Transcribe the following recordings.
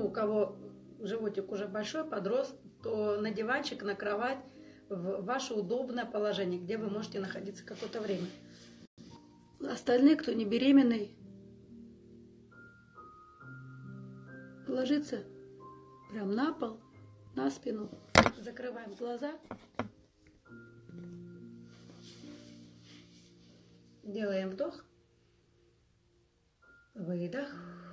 у кого животик уже большой, подрос, то на диванчик, на кровать, в ваше удобное положение, где вы можете находиться какое-то время. Остальные, кто не беременный, ложится прям на пол, на спину. Закрываем глаза. Делаем вдох. Выдох.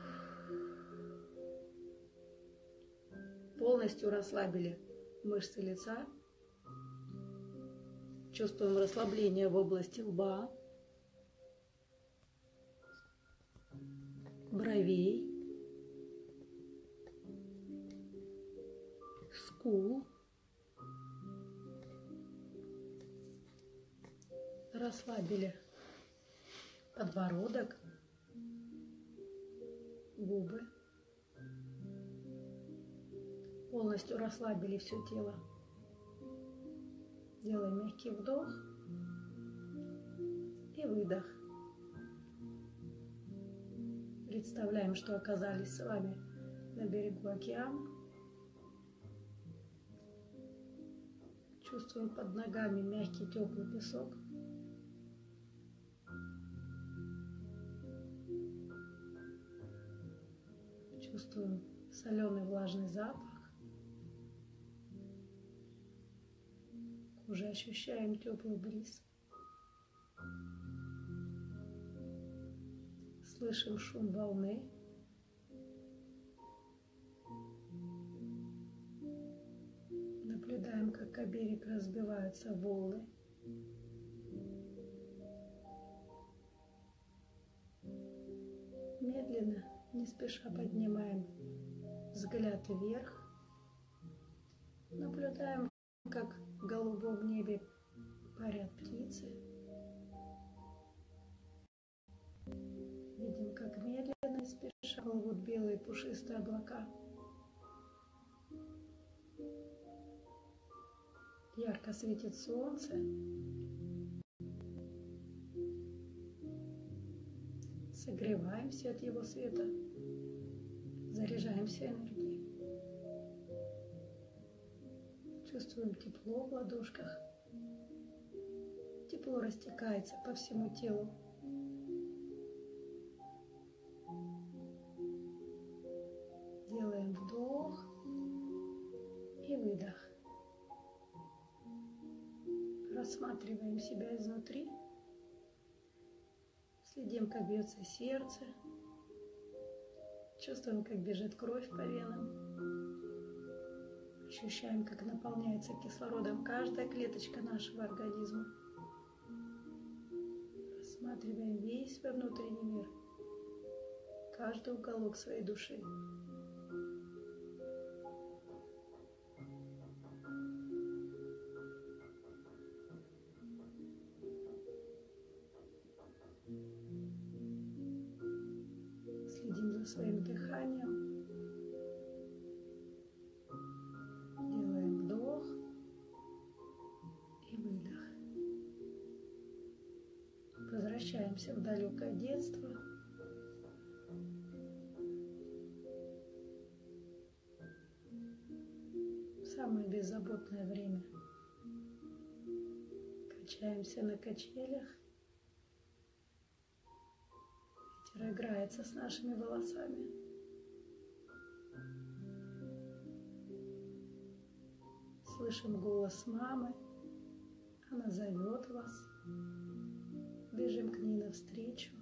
Полностью расслабили мышцы лица. Чувствуем расслабление в области лба, бровей, скул. Расслабили подбородок, губы. Полностью расслабили все тело. Делаем мягкий вдох и выдох. Представляем, что оказались с вами на берегу океана. Чувствуем под ногами мягкий теплый песок. Чувствуем соленый влажный запах. Уже ощущаем теплый бриз. Слышим шум волны. Наблюдаем, как о берег разбиваются волны. Медленно, не спеша поднимаем взгляд вверх. Наблюдаем, как в голубом небе парят птицы. Видим, как медленно и спеша плывут белые пушистые облака. Ярко светит солнце. Согреваемся от его света. Заряжаемся энергией. Чувствуем тепло в ладошках. Тепло растекается по всему телу. Делаем вдох и выдох. Рассматриваем себя изнутри. Следим, как бьется сердце. Чувствуем, как бежит кровь по венам. Ощущаем, как наполняется кислородом каждая клеточка нашего организма. Рассматриваем весь свой внутренний мир, каждый уголок своей души. Следим за своим дыханием. Возвращаемся в далекое детство. В самое беззаботное время. Качаемся на качелях. Ветер играется с нашими волосами. Слышим голос мамы. Она зовет вас. Бежим к ней навстречу.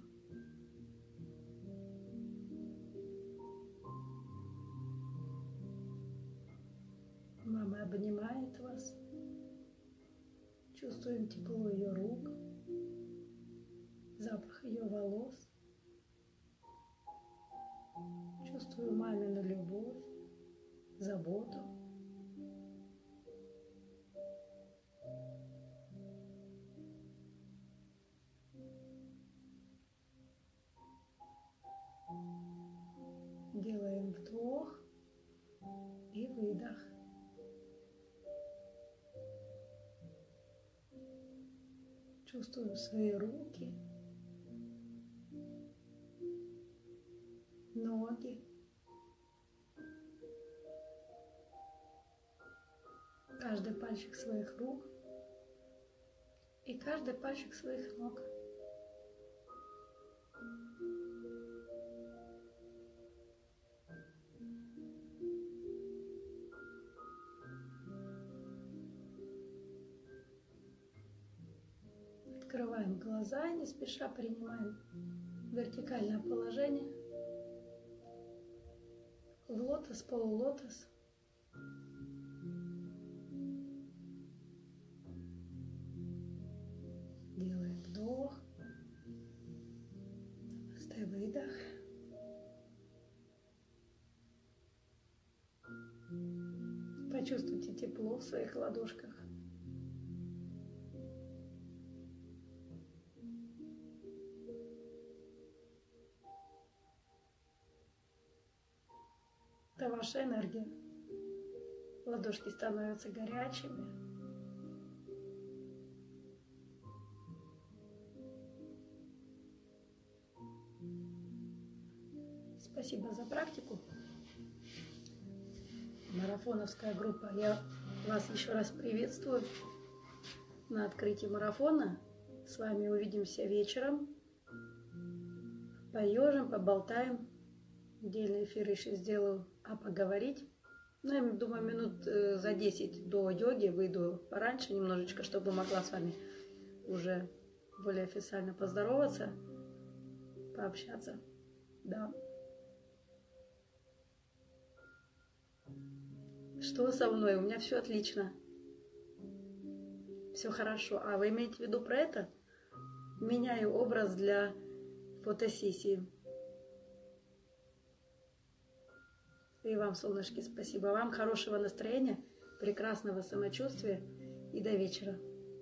Мама обнимает вас. Чувствуем тепло ее рук, запах ее волос. Чувствую мамину любовь, заботу. Делаем вдох и выдох. Чувствуем свои руки, ноги, каждый пальчик своих рук и каждый пальчик своих ног. Открываем глаза и не спеша принимаем вертикальное положение в лотос, полулотос. Делаем вдох, намасте, выдох. Почувствуйте тепло в своих ладошках. Это ваша энергия. Ладошки становятся горячими. Спасибо за практику. Марафоновская группа. Я вас еще раз приветствую на открытии марафона. С вами увидимся вечером. Поежим, поболтаем. Отдельный эфир еще сделаю, а поговорить. Ну, я думаю, минут за 10 до йоги выйду пораньше немножечко, чтобы могла с вами уже более официально поздороваться, пообщаться. Да. Что со мной? У меня все отлично. Все хорошо. А вы имеете в виду про это? Меняю образ для фотосессии. И вам, солнышки, спасибо. Вам хорошего настроения, прекрасного самочувствия и до вечера.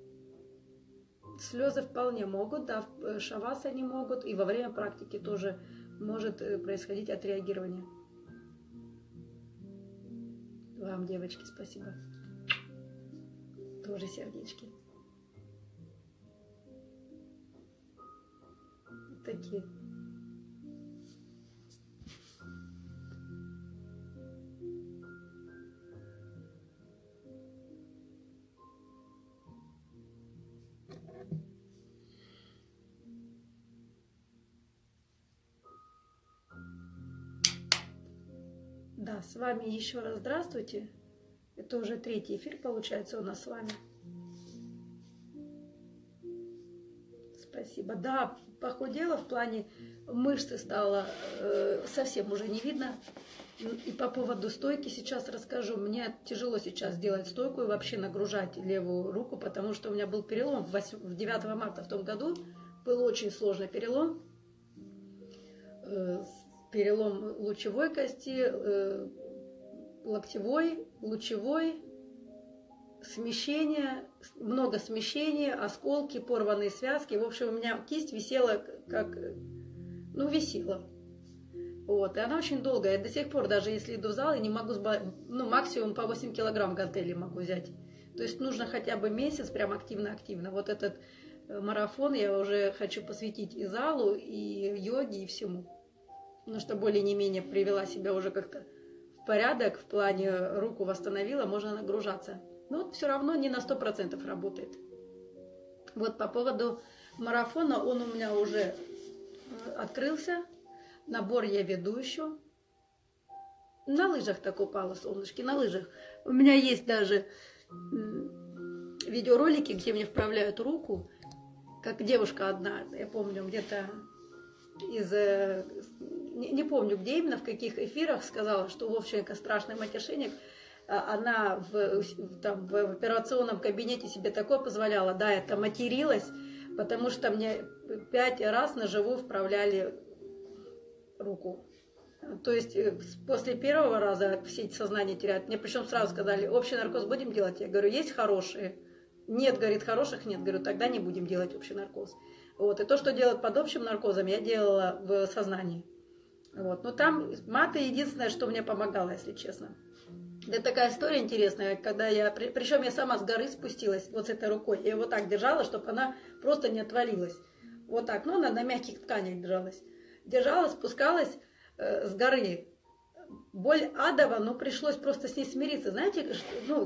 Слезы вполне могут, да, в шавасане могут, и во время практики тоже может происходить отреагирование. Вам, девочки, спасибо. Тоже сердечки. Такие. Да, с вами еще раз здравствуйте. Это уже третий эфир, получается, у нас с вами. Спасибо. Да, похудела в плане мышцы стало совсем уже не видно. И по поводу стойки сейчас расскажу. Мне тяжело сейчас делать стойку и вообще нагружать левую руку, потому что у меня был перелом в 9 марта в том году. Был очень сложный перелом. Перелом лучевой кости, локтевой, лучевой, смещение, много смещения, осколки, порванные связки. В общем, у меня кисть висела как, ну, висела. Вот, и она очень долгая. Я до сих пор, даже если иду в зал, я не могу, ну, максимум по 8 килограмм гантелей могу взять. То есть нужно хотя бы месяц прям активно-активно. Вот этот марафон я уже хочу посвятить и залу, и йоге, и всему. Ну, что более-не-менее привела себя уже как-то в порядок, в плане руку восстановила, можно нагружаться. Но вот все равно не на 100% работает. Вот по поводу марафона, он у меня уже открылся. Набор я веду еще. На лыжах так упала, солнышки, на лыжах. У меня есть даже видеоролики, где мне вправляют руку, как девушка одна, я помню, где-то из... Не помню, где именно, в каких эфирах сказала, что Вовченко страшный матершинник. Она в операционном кабинете себе такое позволяла. Да, это материлась, потому что мне 5 раз наживу вправляли руку. То есть после первого раза все сознание теряют. Мне причем сразу сказали, общий наркоз будем делать? Я говорю, есть хорошие. Нет, говорит, хороших нет. Говорю, тогда не будем делать общий наркоз. Вот. И то, что делать под общим наркозом, я делала в сознании. Вот. Но там маты единственное, что мне помогало, если честно. Это такая история интересная, когда причем я сама с горы спустилась вот с этой рукой. Я его так держала, чтобы она просто не отвалилась. Вот так, ну она на мягких тканях держалась. Держалась, спускалась с горы. Боль адова, но пришлось просто с ней смириться. Знаете, ну,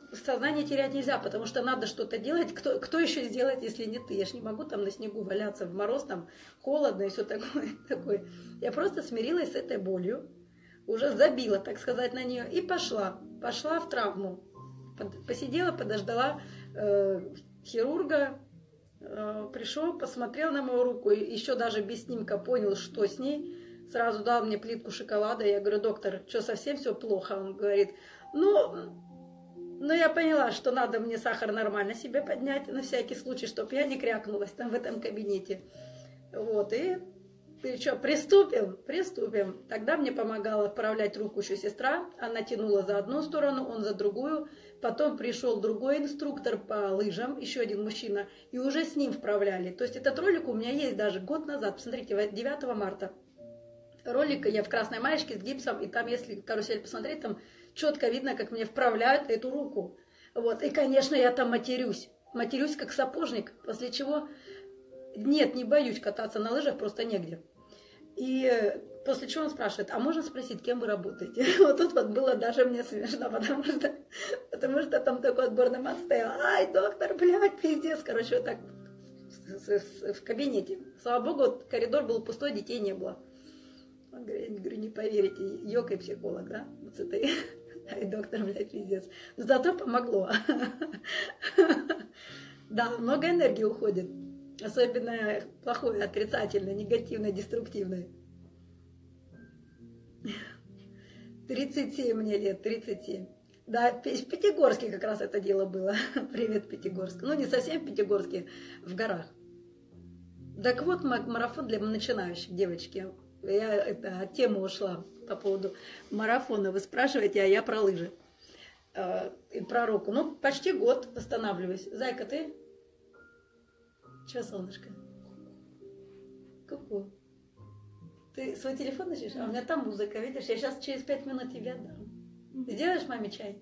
сознание терять нельзя, потому что надо что-то делать. Кто еще сделает, если не ты? Я ж не могу там на снегу валяться в мороз, там холодно и все такое. Я просто смирилась с этой болью, уже забила, так сказать, на нее и пошла. Пошла в травму. Посидела, подождала хирурга, пришел, посмотрел на мою руку, еще даже без снимка понял, что с ней. Сразу дал мне плитку шоколада. Я говорю: доктор, что, совсем все плохо? Он говорит: ну, я поняла, что надо мне сахар нормально себе поднять, на всякий случай, чтобы я не крякнулась там в этом кабинете. Вот, и что, приступим? Приступим. Тогда мне помогала вправлять руку еще сестра. Она тянула за одну сторону, он за другую. Потом пришел другой инструктор по лыжам, еще один мужчина, и уже с ним вправляли. То есть этот ролик у меня есть даже год назад. Посмотрите, 9 марта. Ролик, я в красной маечке с гипсом, и там, если карусель посмотреть, там четко видно, как мне вправляют эту руку. Вот. И, конечно, я там матерюсь. Матерюсь как сапожник, после чего... Нет, не боюсь кататься на лыжах, просто негде. И после чего он спрашивает: а можно спросить, кем вы работаете? Вот тут вот было даже мне смешно, потому что там такой отборный мат стоял. Ай, доктор, блядь, пиздец. Короче, вот так в кабинете. Слава богу, коридор был пустой, детей не было. Он говорит, не поверите, йога и психолог, да? Вот с этой, ай, доктор, блядь, пиздец. Но зато помогло. Да, много энергии уходит. Особенно плохое, отрицательное, негативное, деструктивное. 37 мне лет, 37. Да, в Пятигорске как раз это дело было. Привет, Пятигорск. Ну, не совсем в Пятигорске, в горах. Так вот, марафон для начинающих, девочки. Я от темы ушла по поводу марафона. Вы спрашиваете, а я про лыжи. И про руку. Ну, почти год восстанавливаюсь. Зайка, ты? Че, солнышко? Ку-ку. Ты свой телефон ищешь? А у меня там музыка, видишь? Я сейчас через 5 минут тебе отдам. Сделаешь маме чай?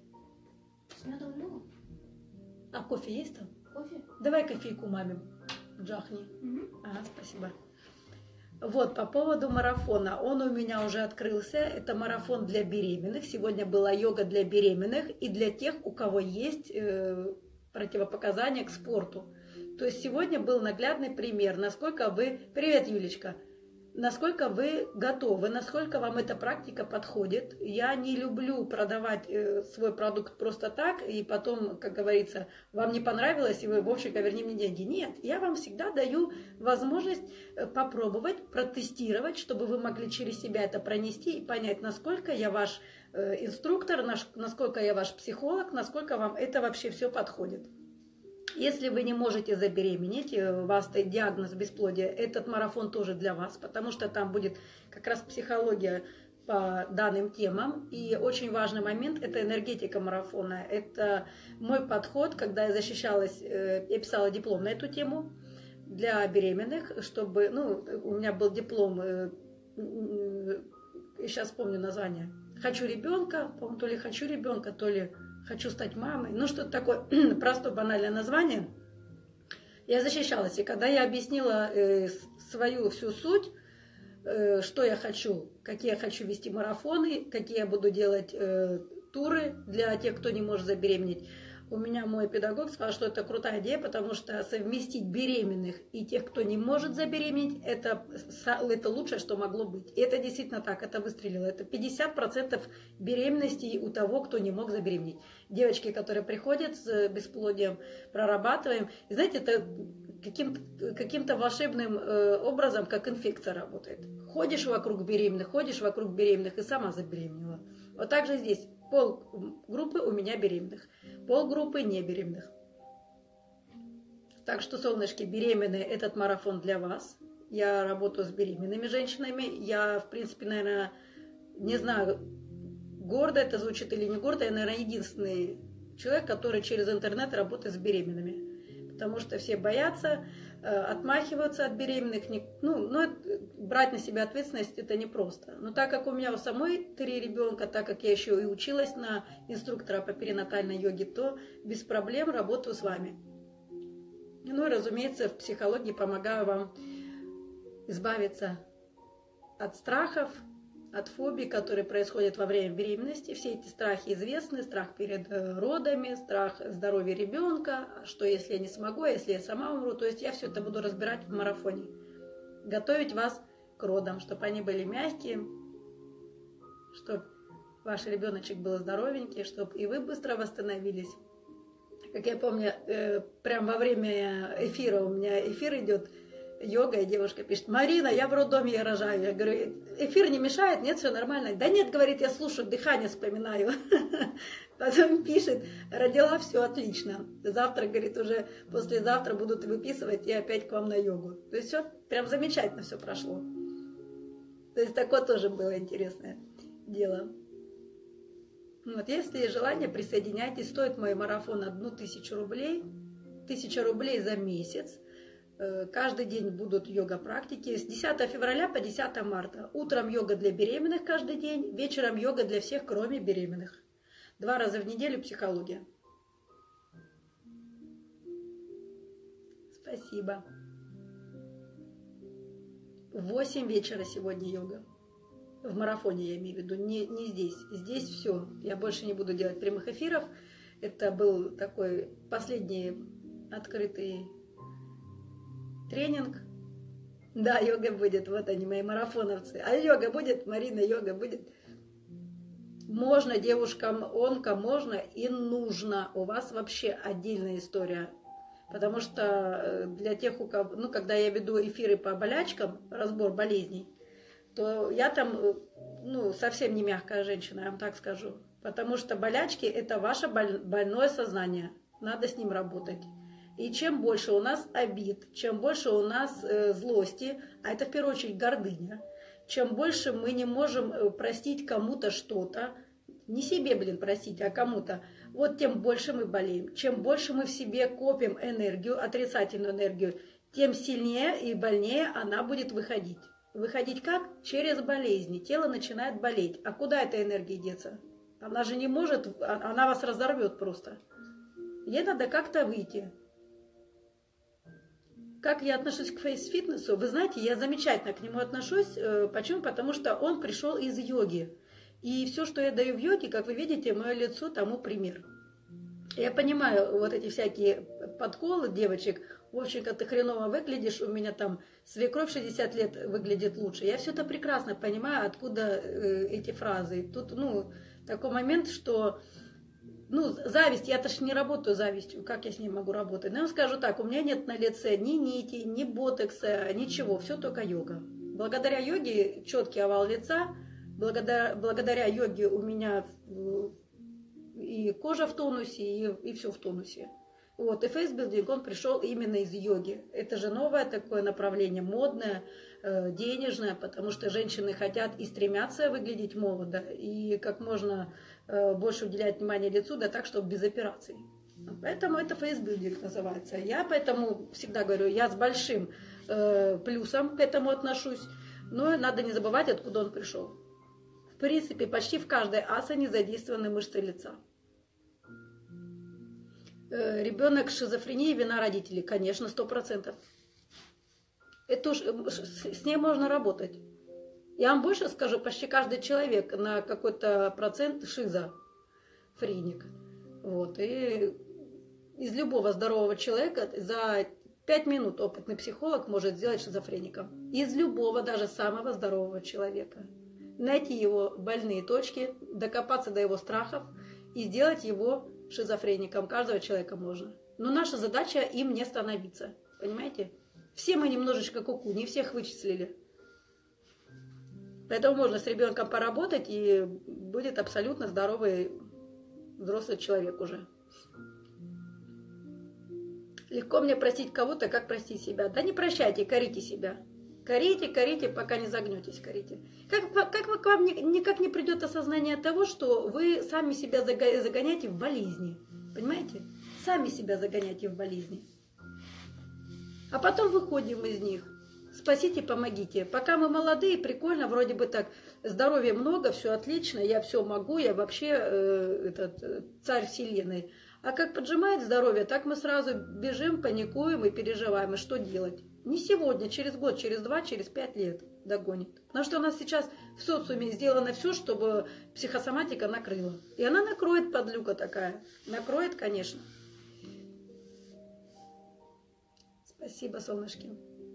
А кофе есть там? Кофе? Давай кофейку маме джахни. Ага, спасибо. Вот, по поводу марафона. Он у меня уже открылся. Это марафон для беременных. Сегодня была йога для беременных и для тех, у кого есть противопоказания к спорту. То есть сегодня был наглядный пример, насколько вы... Привет, Юлечка! Насколько вы готовы, насколько вам эта практика подходит. Я не люблю продавать свой продукт просто так, и потом, как говорится, вам не понравилось, и вы, вовчика, верни мне деньги. Нет, я вам всегда даю возможность попробовать, протестировать, чтобы вы могли через себя это пронести и понять, насколько я ваш инструктор, насколько я ваш психолог, насколько вам это вообще все подходит. Если вы не можете забеременеть, у вас стоит диагноз бесплодия, этот марафон тоже для вас, потому что там будет как раз психология по данным темам. И очень важный момент – это энергетика марафона. Это мой подход, когда я защищалась, я писала диплом на эту тему для беременных, чтобы, ну, у меня был диплом, сейчас помню название, «Хочу ребенка», по-моему, то ли «Хочу ребенка», то ли «Хочу стать мамой». Ну, что-то такое простое, банальное название. Я защищалась. И когда я объяснила свою всю суть, что я хочу, какие я хочу вести марафоны, какие я буду делать туры для тех, кто не может забеременеть, у меня мой педагог сказал, что это крутая идея, потому что совместить беременных и тех, кто не может забеременеть, это лучшее, что могло быть. И это действительно так, это выстрелило. Это 50% беременности у того, кто не мог забеременеть. Девочки, которые приходят с бесплодием, прорабатываем. И знаете, это каким-то волшебным образом, как инфекция работает. Ходишь вокруг беременных и сама забеременела. Вот так же здесь. Полгруппы у меня беременных, полгруппы не беременных. Так что, солнышки, беременные, этот марафон для вас. Я работаю с беременными женщинами. Я, в принципе, наверное, не знаю, гордо это звучит или не гордо, я, наверное, единственный человек, который через интернет работает с беременными. Потому что все боятся, отмахиваются от беременных. Брать на себя ответственность это непросто. Но так как у меня у самой 3 ребенка, так как я еще и училась на инструктора по перинатальной йоге, то без проблем работаю с вами. Ну и, разумеется, в психологии помогаю вам избавиться от страхов, от фобий, которые происходят во время беременности. Все эти страхи известны. Страх перед родами, страх здоровья ребенка, что если я не смогу, а если я сама умру. То есть я все это буду разбирать в марафоне. Готовить вас к родам, чтобы они были мягкие, чтобы ваш ребеночек был здоровенький, чтобы и вы быстро восстановились. Как я помню, прямо во время эфира, у меня эфир идет, йога, и девушка пишет: Марина, я в роддоме, я рожаю. Я говорю: эфир не мешает? Нет, все нормально. Да нет, говорит, я слушаю, дыхание вспоминаю. Потом пишет: родила, все отлично. Завтра, говорит, уже послезавтра будут выписывать и опять к вам на йогу. То есть все прям замечательно все прошло. То есть такое тоже было интересное дело. Вот, если есть желание, присоединяйтесь. Стоит мой марафон 1000 рублей. 1000 рублей за месяц. Каждый день будут йога-практики. С 10 февраля по 10 марта. Утром йога для беременных каждый день. Вечером йога для всех, кроме беременных. 2 раза в неделю психология. Спасибо. В 8 вечера сегодня йога. В марафоне я имею в виду, не здесь. Здесь все. Я больше не буду делать прямых эфиров. Это был такой последний открытый тренинг. Да, йога будет. Вот они, мои марафоновцы. А йога будет? Марина, йога будет? Можно девушкам онко, можно и нужно. У вас вообще отдельная история. Потому что для тех, у кого... Ну, когда я веду эфиры по болячкам, разбор болезней, то я там, ну, совсем не мягкая женщина, я вам так скажу. Потому что болячки – это ваше больное сознание. Надо с ним работать. И чем больше у нас обид, чем больше у нас злости, а это в первую очередь гордыня, чем больше мы не можем простить кому-то что-то, не себе, простить, а кому-то, вот тем больше мы болеем. Чем больше мы в себе копим энергию, отрицательную энергию, тем сильнее и больнее она будет выходить. Выходить как? Через болезни. Тело начинает болеть. А куда эта энергия деться? Она же не может, она вас разорвет просто. Ей надо как-то выйти. Как я отношусь к фейс-фитнесу? Вы знаете, я замечательно к нему отношусь. Почему? Потому что он пришел из йоги. И все, что я даю в йоге, как вы видите, мое лицо тому пример. Я понимаю вот эти всякие подколы девочек. Вовченька, ты хреново выглядишь, у меня там свекровь 60 лет выглядит лучше. Я все это прекрасно понимаю, откуда эти фразы. Тут, такой момент, что, зависть, я-то ж не работаю завистью, как я с ней могу работать? Но я скажу так, у меня нет на лице ни нити, ни ботекса, ничего, все только йога. Благодаря йоге четкий овал лица, благодаря йоге у меня и кожа в тонусе, и все в тонусе. Вот, и фейсбилдинг, он пришел именно из йоги. Это же новое такое направление, модное, денежное, потому что женщины хотят и стремятся выглядеть молодо, и как можно больше уделять внимание лицу, да так, чтобы без операций. Поэтому это фейсбилдинг называется. Я поэтому всегда говорю, я с большим плюсом к этому отношусь, но надо не забывать, откуда он пришел. В принципе, почти в каждой асане задействованы мышцы лица. Ребенок с шизофренией, вина родителей, конечно, 100%. Это уж, с ней можно работать. Я вам больше скажу, почти каждый человек на какой-то процент шизофреник. Вот. И из любого здорового человека за 5 минут опытный психолог может сделать шизофреником. Из любого, даже самого здорового человека. Найти его больные точки, докопаться до его страхов и сделать его шизофреником. Каждого человека можно. Но наша задача им не становиться. Понимаете? Все мы немножечко куку, не всех вычислили. Поэтому можно с ребенком поработать, и будет абсолютно здоровый взрослый человек уже. Легко мне простить кого-то, как простить себя. Да не прощайте, корите себя. Корите, пока не загнетесь, корите. Как к вам никак не придет осознание того, что вы сами себя загоняете в болезни. Понимаете? Сами себя загоняете в болезни. А потом выходим из них. Спасите, помогите. Пока мы молодые, прикольно, вроде бы так, здоровья много, все отлично, я все могу, я вообще царь вселенной. А как поджимает здоровье, так мы сразу бежим, паникуем и переживаем. И что делать? Не сегодня, через год, через 2, через 5 лет догонит. Потому что у нас сейчас в социуме сделано все, чтобы психосоматика накрыла. И она накроет, подлюка такая. Накроет, конечно. Спасибо, солнышки.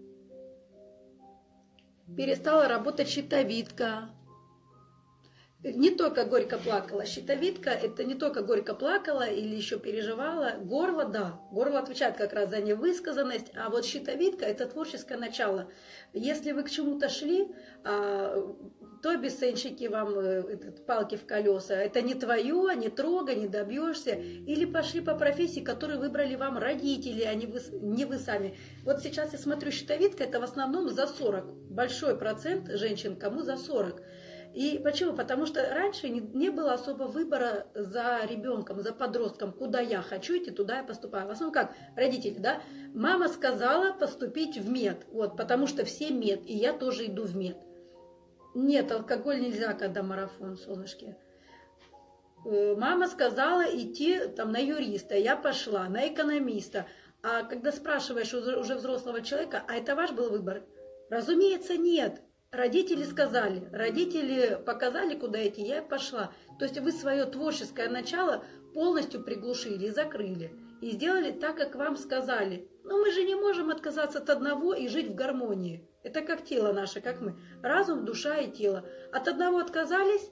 Перестала работать щитовидка. Не только горько плакала. Щитовидка – это не только горько плакала или еще переживала. Горло, да. Горло отвечает как раз за невысказанность. А вот щитовидка – это творческое начало. Если вы к чему-то шли, то обесценщики вам палки в колеса. Это не твое, не трогай, не добьешься. Или пошли по профессии, которую выбрали вам родители, а не вы сами. Вот сейчас я смотрю, щитовидка – это в основном за 40. Большой процент женщин, кому за 40. И почему? Потому что раньше не было особо выбора за ребенком, за подростком, куда я хочу идти, туда я поступаю. В основном как родители, да? Мама сказала поступить в мед, вот, потому что все мед, и я тоже иду в мед. Нет, алкоголь нельзя, когда марафон, солнышки. Мама сказала идти там на юриста, я пошла, на экономиста. А когда спрашиваешь уже взрослого человека, а это ваш был выбор? Разумеется, нет. Родители сказали, родители показали, куда идти, я пошла. То есть вы свое творческое начало полностью приглушили, закрыли. И сделали так, как вам сказали. Но мы же не можем отказаться от одного и жить в гармонии. Это как тело наше, как мы. Разум, душа и тело. От одного отказались,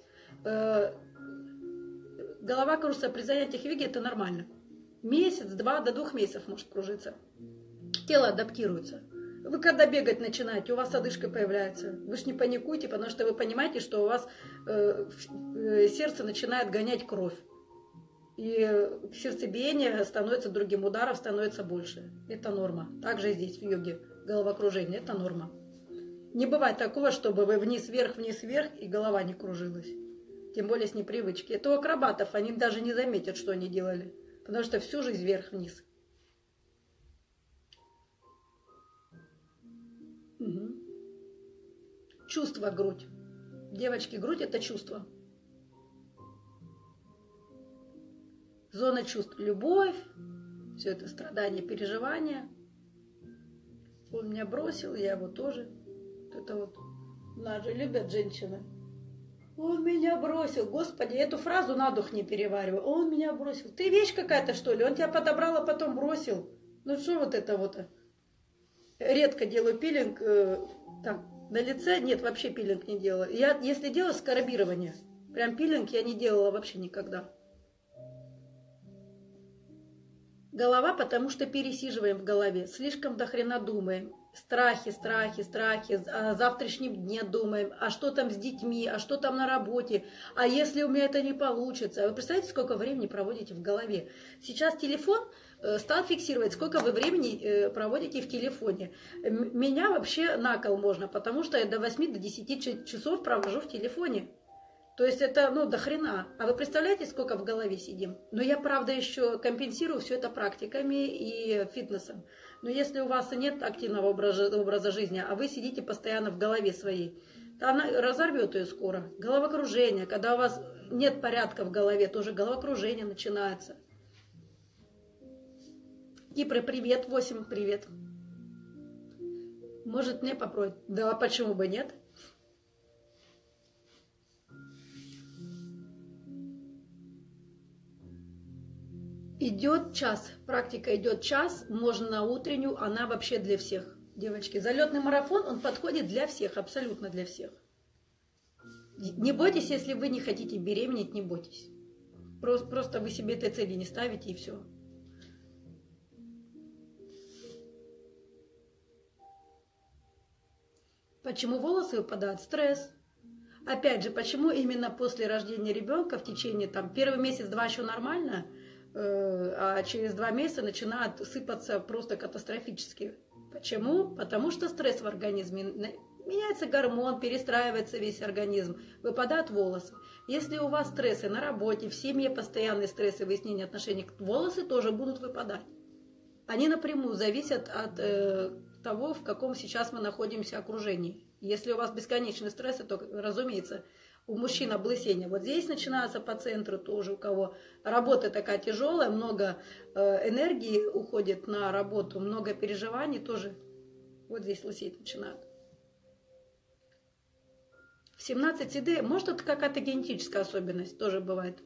голова кружится при занятиях йоги, это нормально. Месяц, 2 до 2 месяцев может кружиться. Тело адаптируется. Вы когда бегать начинаете, у вас одышка появляется. Вы же не паникуйте, потому что вы понимаете, что у вас сердце начинает гонять кровь. И сердцебиение становится другим, ударов становится больше. Это норма. Также здесь в йоге головокружение, это норма. Не бывает такого, чтобы вы вниз-вверх, и голова не кружилась. Тем более с непривычки. Это у акробатов, они даже не заметят, что они делали. Потому что всю жизнь вверх-вниз. Угу. Чувство грудь. Девочки, грудь это чувство. Зона чувств. Любовь. Все это страдания, переживания. Он меня бросил, я его тоже. Это вот. Нас же любят женщины. Он меня бросил. Господи, эту фразу на дух не перевариваю. Он меня бросил. Ты вещь какая-то, что ли? Он тебя подобрал, а потом бросил. Ну что вот это вот? Редко делаю пилинг там, на лице. Нет, вообще пилинг не делаю. Я, если делаю скарбирование, прям пилинг я не делала вообще никогда. Голова, потому что пересиживаем в голове. Слишком до хрена думаем. Страхи, страхи, страхи. О завтрашнем дне думаем. А что там с детьми? А что там на работе? А если у меня это не получится? Вы представляете, сколько времени проводите в голове? Сейчас телефон стал фиксировать, сколько вы времени проводите в телефоне. Меня вообще на кол можно, потому что я до 8 до 10 часов провожу в телефоне. То есть это, ну, до хрена. А вы представляете, сколько в голове сидим? Но я, правда, еще компенсирую все это практиками и фитнесом. Но если у вас нет активного образа жизни, а вы сидите постоянно в голове своей, то она разорвет ее скоро. Головокружение. Когда у вас нет порядка в голове, тоже головокружение начинается. Кипры, привет. 8, привет. Может, мне попробовать? Да, почему бы нет? Идет час, практика идет час, можно на утреннюю, она вообще для всех. Девочки, залетный марафон, он подходит для всех, абсолютно для всех. Не бойтесь, если вы не хотите беременеть, не бойтесь. Просто вы себе этой цели не ставите и все. Почему волосы выпадают? Стресс. Опять же, почему именно после рождения ребенка в течение, там, первый месяц-два еще нормально, а через 2 месяца начинают сыпаться просто катастрофически. Почему? Потому что стресс в организме. Меняется гормон, перестраивается весь организм, выпадают волосы. Если у вас стрессы на работе, в семье постоянные стрессы, выяснение отношений, волосы тоже будут выпадать. Они напрямую зависят от того, в каком сейчас мы находимся окружении. Если у вас бесконечные стрессы, то, разумеется, у мужчин облысение. Вот здесь начинается по центру тоже, у кого работа такая тяжелая, много энергии уходит на работу, много переживаний тоже. Вот здесь лысеть начинают. В 17 седы, может, это какая-то генетическая особенность, тоже бывает.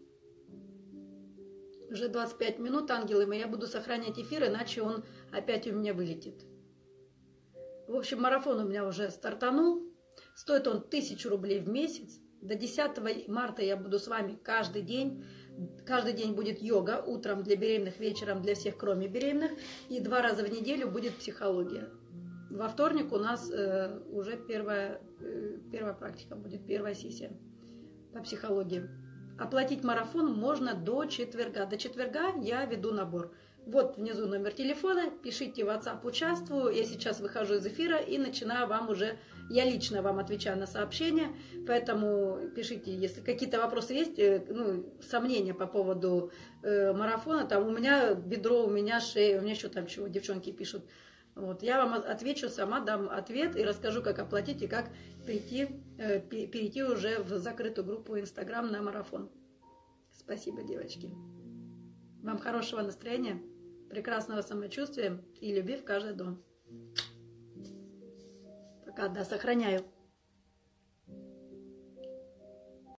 Уже 25 минут, ангелы мои, я буду сохранять эфир, иначе он опять у меня вылетит. В общем, марафон у меня уже стартанул. Стоит он 1000 рублей в месяц. До 10 марта я буду с вами каждый день. Каждый день будет йога, утром для беременных, вечером для всех, кроме беременных. И 2 раза в неделю будет психология. Во вторник у нас уже первая практика будет, первая сессия по психологии. Оплатить марафон можно до четверга. До четверга я веду набор. Вот внизу номер телефона, пишите в WhatsApp, участвую. Я сейчас выхожу из эфира и начинаю вам уже, я лично вам отвечаю на сообщения. Поэтому пишите, если какие-то вопросы есть, сомнения по поводу марафона. Там у меня бедро, у меня шея, у меня еще там чего, девчонки пишут. Вот, я вам отвечу, сама дам ответ и расскажу, как оплатить и как перейти уже в закрытую группу Инстаграм на марафон. Спасибо, девочки. Вам хорошего настроения, прекрасного самочувствия и любви в каждый дом. Пока, да, сохраняю.